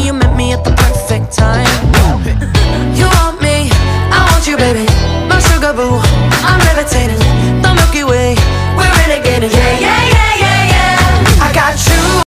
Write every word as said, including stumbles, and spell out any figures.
you met me at the perfect time. You want me, I want you, baby. My sugar boo, I'm levitating.